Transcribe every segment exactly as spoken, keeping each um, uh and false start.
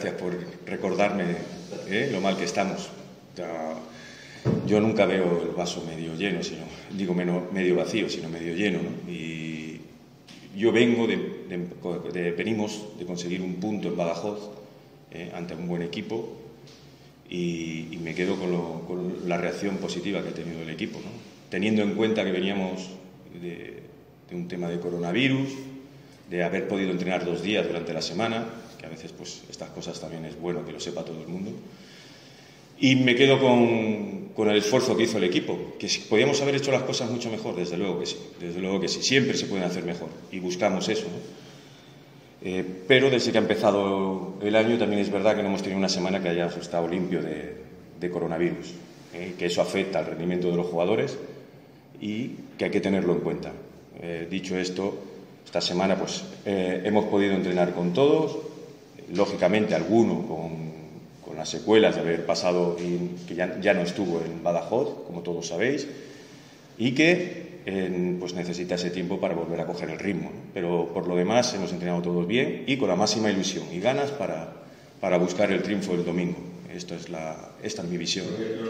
gracias por recordarme ¿eh? lo mal que estamos. Yo nunca veo el vaso medio lleno, sino, digo medio vacío, sino medio lleno, ¿no? Y yo vengo de, de, de, venimos de conseguir un punto en Badajoz eh, ante un buen equipo y, y me quedo con, lo, con la reacción positiva que ha tenido el equipo, ¿no? Teniendo en cuenta que veníamos de, de un tema de coronavirus, de haber podido entrenar dos días durante la semana, que a veces pues estas cosas también es bueno que lo sepa todo el mundo. Y me quedo con, con el esfuerzo que hizo el equipo, que si podíamos haber hecho las cosas mucho mejor, desde luego que sí, desde luego que sí, siempre se pueden hacer mejor y buscamos eso, ¿no? Eh, pero desde que ha empezado el año también es verdad que no hemos tenido una semana que haya estado limpio de, de coronavirus, ¿eh? Que eso afecta al rendimiento de los jugadores y que hay que tenerlo en cuenta. Eh, dicho esto, esta semana pues eh, hemos podido entrenar con todos, lógicamente alguno con con las secuelas de haber pasado y que ya, ya no estuvo en Badajoz, como todos sabéis, y que eh, pues necesita ese tiempo para volver a coger el ritmo, ¿no? Pero por lo demás hemos entrenado todos bien y con la máxima ilusión y ganas para, para buscar el triunfo del domingo. Esto es la, esta es mi visión.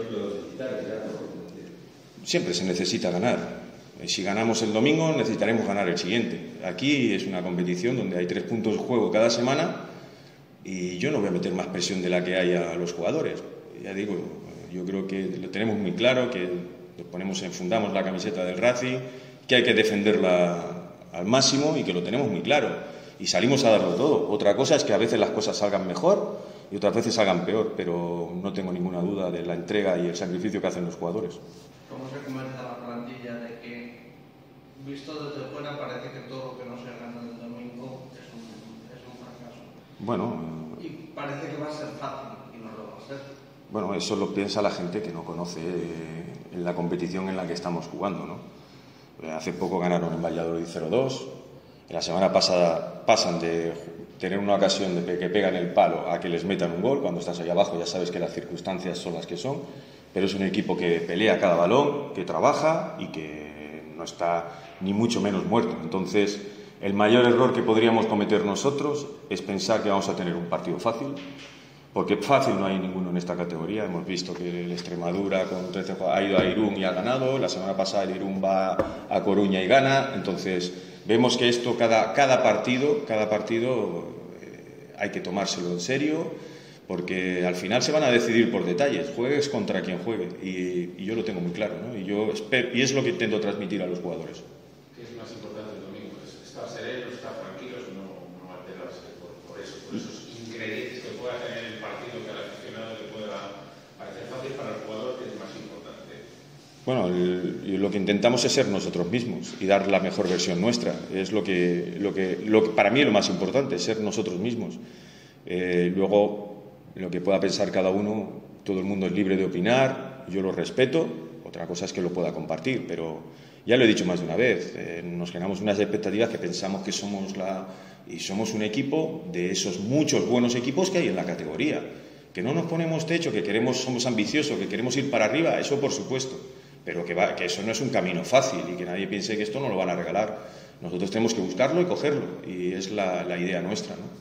Siempre se necesita ganar. Si ganamos el domingo necesitaremos ganar el siguiente. Aquí es una competición donde hay tres puntos de juego cada semana. Y yo no voy a meter más presión de la que hay a los jugadores. Ya digo, yo creo que lo tenemos muy claro, que nos ponemos, enfundamos la camiseta del Racing, que hay que defenderla al máximo y que lo tenemos muy claro. Y salimos a darlo todo. Otra cosa es que a veces las cosas salgan mejor y otras veces salgan peor, pero no tengo ninguna duda de la entrega y el sacrificio que hacen los jugadores. ¿Cómo se comenta la plantilla de que, visto desde fuera, parece que todo lo que no se gana el domingo es un, es un fracaso? Bueno, y parece que va a ser fácil y no lo va a ser. Bueno, eso lo piensa la gente que no conoce eh, en la competición en la que estamos jugando, ¿no? Eh, hace poco ganaron en Valladolid cero dos, la semana pasada pasan de tener una ocasión de que pegan el palo a que les metan un gol. Cuando estás ahí abajo ya sabes que las circunstancias son las que son, pero es un equipo que pelea cada balón, que trabaja y que no está ni mucho menos muerto. Entonces, el mayor error que podríamos cometer nosotros es pensar que vamos a tener un partido fácil, porque fácil no hay ninguno en esta categoría. Hemos visto que el Extremadura con trece ha ido a Irún y ha ganado, la semana pasada el Irún va a Coruña y gana. Entonces vemos que esto, cada, cada partido, cada partido eh, hay que tomárselo en serio, porque al final se van a decidir por detalles, juegues contra quien juegue, y, y yo lo tengo muy claro, ¿no? Y, yo espero, y es lo que intento transmitir a los jugadores. ¿Qué es más importante el domingo? ¿Estar serenos, estar tranquilos, no, no alterarse por, por eso, por esos ingredientes que pueda tener el partido, que al aficionado le pueda parecer fácil, para el jugador, que es más importante? Bueno, el, lo que intentamos es ser nosotros mismos y dar la mejor versión nuestra. Es lo que, lo que, lo que para mí es lo más importante, ser nosotros mismos. Eh, luego, lo que pueda pensar cada uno, todo el mundo es libre de opinar, yo lo respeto. Otra cosa es que lo pueda compartir, pero ya lo he dicho más de una vez, eh, nos generamos unas expectativas que pensamos que somos la y somos un equipo de esos muchos buenos equipos que hay en la categoría, que no nos ponemos techo, que queremos, somos ambiciosos, que queremos ir para arriba, eso por supuesto, pero que, va, que eso no es un camino fácil y que nadie piense que esto no lo van a regalar. Nosotros tenemos que buscarlo y cogerlo, y es la, la idea nuestra, ¿no?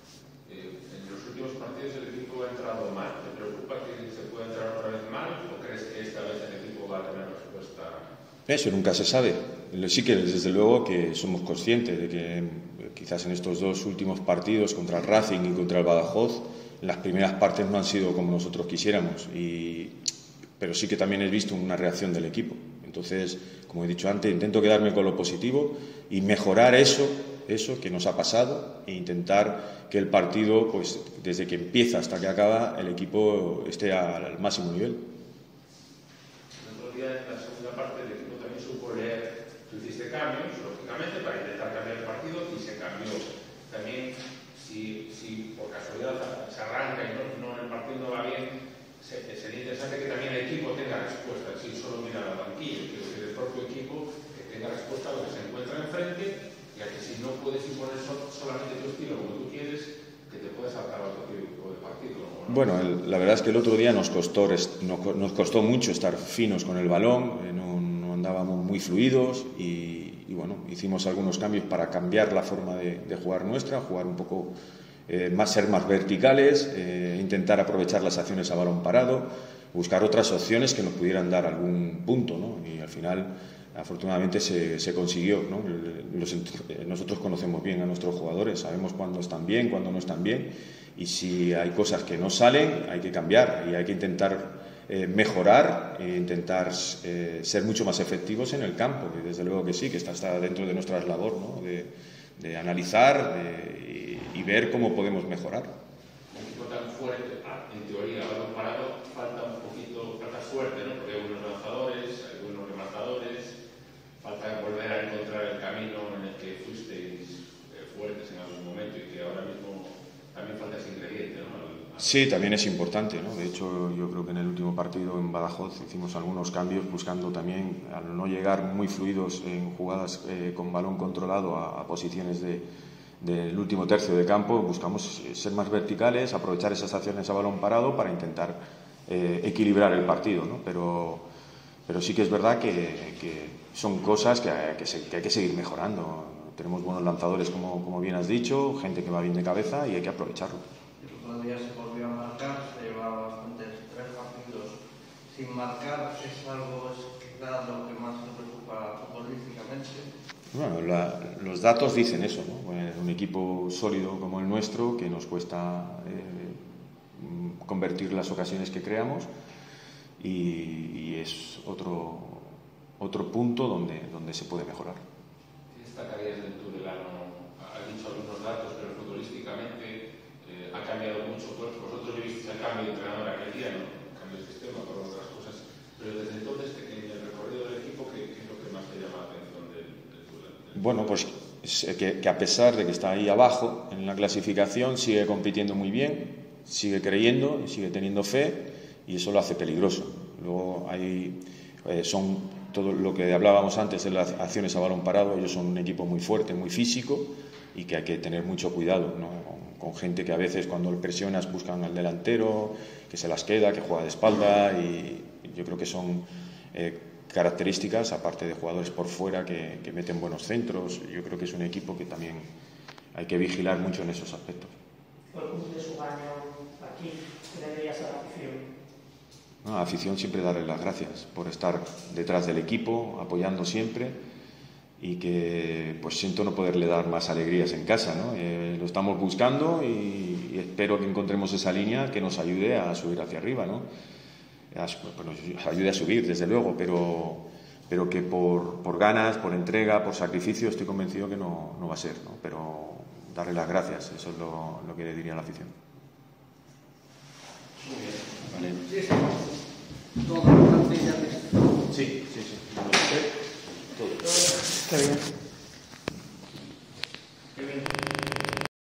Eh, en los últimos partidos el equipo ha entrado mal. ¿Te preocupa que se pueda entrar otra vez mal o crees que esta vez el equipo va a tener respuesta? Eso nunca se sabe. Sí que desde luego que somos conscientes de que quizás en estos dos últimos partidos contra el Racing y contra el Badajoz las primeras partes no han sido como nosotros quisiéramos, y, pero sí que también he visto una reacción del equipo. Entonces, como he dicho antes, intento quedarme con lo positivo y mejorar eso, eso que nos ha pasado, e intentar que el partido, pues desde que empieza hasta que acaba, el equipo esté al máximo nivel. El otro día, en la segunda parte, el equipo también supo leer. Tú hiciste cambios, lógicamente, para intentar cambiar el partido, y se cambió. También, si, si por casualidad se arranca y no, no, el partido no va bien, se, sería interesante que también el equipo tenga respuesta, sin solo mirar al banquillo, que el propio equipo que tenga respuesta a lo que se encuentra enfrente, y a que si no puedes imponer solamente tu estilo como tú quieres, que te puedas adaptar a otro tipo de partido, ¿no? Bueno, el, la verdad es que el otro día nos costó, nos costó mucho estar finos con el balón, eh, no, no andábamos muy fluidos y, y bueno, hicimos algunos cambios para cambiar la forma de, de jugar nuestra, jugar un poco eh, más ser más verticales, eh, intentar aprovechar las acciones a balón parado, buscar otras opciones que nos pudieran dar algún punto, ¿no? Y al final, afortunadamente, se, se consiguió, ¿no? Los, nosotros conocemos bien a nuestros jugadores, sabemos cuándo están bien, cuándo no están bien, y si hay cosas que no salen, hay que cambiar y hay que intentar eh, mejorar e intentar eh, ser mucho más efectivos en el campo. Y desde luego que sí, que está, está dentro de nuestra labor, ¿no? de, de analizar de, y, y ver cómo podemos mejorar. Un equipo tan fuerte, en teoría, a balón parado, falta un poquito, falta suerte, ¿no? Porque hay buenos lanzadores, hay buenos rematadores, falta volver a encontrar el camino en el que fuisteis eh, fuertes en algún momento y que ahora mismo también falta ese ingrediente, ¿no? Al, al... Sí, también es importante, ¿no? De hecho, yo creo que en el último partido en Badajoz hicimos algunos cambios buscando también, al no llegar muy fluidos en jugadas eh, con balón controlado a, a posiciones de del último tercio de campo, buscamos ser más verticales, aprovechar esas acciones a balón parado para intentar eh, equilibrar el partido, ¿no? Pero, pero sí que es verdad que, que son cosas que, que, se, que hay que seguir mejorando. Tenemos buenos lanzadores, como, como bien has dicho, gente que va bien de cabeza y hay que aprovecharlo. El otro día se volvió a marcar, se llevaba bastantes tres partidos sin marcar. ¿Es algo quizás lo que más nos preocupa futbolísticamente? Bueno, la, los datos dicen eso, ¿no? Bueno, un equipo sólido como el nuestro, que nos cuesta eh, convertir las ocasiones que creamos, y, y es otro, otro punto donde, donde se puede mejorar. ¿Qué destacarías del Tudelano? Has dicho algunos datos, pero futbolísticamente eh, ha cambiado mucho. Vosotros visteis el cambio de entrenador aquel día, ¿no? El cambio de sistema, por otras cosas, pero desde entonces, en el recorrido del equipo, ¿qué, qué es lo que más te llama la atención? Bueno, pues que, que a pesar de que está ahí abajo en la clasificación, sigue compitiendo muy bien, sigue creyendo, sigue teniendo fe, y eso lo hace peligroso. Luego hay, eh, son todo lo que hablábamos antes de las acciones a balón parado. Ellos son un equipo muy fuerte, muy físico, y que hay que tener mucho cuidado, ¿no? Con, con gente que a veces cuando le presionas buscan al delantero, que se las queda, que juega de espalda, y yo creo que son eh, características, aparte de jugadores por fuera que, que meten buenos centros. Yo creo que es un equipo que también hay que vigilar mucho en esos aspectos. ¿Por cumple su año aquí? ¿Qué debería ser la afición? No, a la afición siempre darle las gracias por estar detrás del equipo, apoyando siempre, y que pues siento no poderle dar más alegrías en casa, ¿no? Eh, lo estamos buscando y, y espero que encontremos esa línea que nos ayude a subir hacia arriba, ¿no? Nos ayude a subir, desde luego, pero, pero que por, por ganas, por entrega, por sacrificio, estoy convencido que no, no va a ser, ¿no? Pero darle las gracias, eso es lo, lo que le diría a la afición. Muy bien. Vale. Sí, sí. Toda la plantilla. Sí, sí, sí. Todo. Está bien.